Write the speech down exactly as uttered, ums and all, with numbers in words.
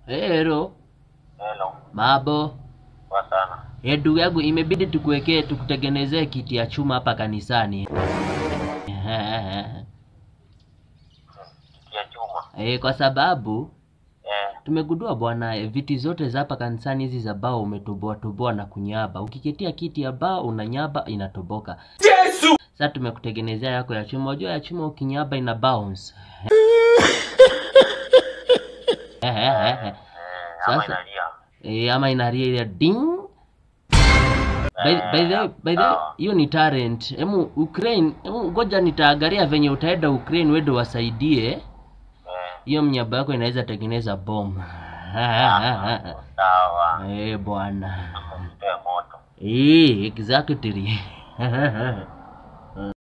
Hello. Hello. Mambo. Kwa sana. Eh, ndugu yangu imebidi tukuwekee tukutengenezee kiti ya chuma hapa kanisani. Kiti ya chuma. Eh, kwa sababu Eh. tumegundua bwana, eh, viti zote za hapa kanisani hizi za bao umetoboa toboa na kunyaba. Ukiketia kiti ya bao unanyaba inatoboka. Yesu! Sasa tumekutengenezea yako ya chuma. Unajua ya chuma ukinyaba ina bounce. Ama inalia. Eh, ama inalia ile ding. By, by the by the hiyo ni talent. Hemu Ukraine, hemu ngoja nitaangalia venye utaenda Ukraine wewe wasaidie. Hiyo mnyaba yako inaweza tengeneza bomu. Sawa. Eh bwana. Mtoe moto. Eh, exactly.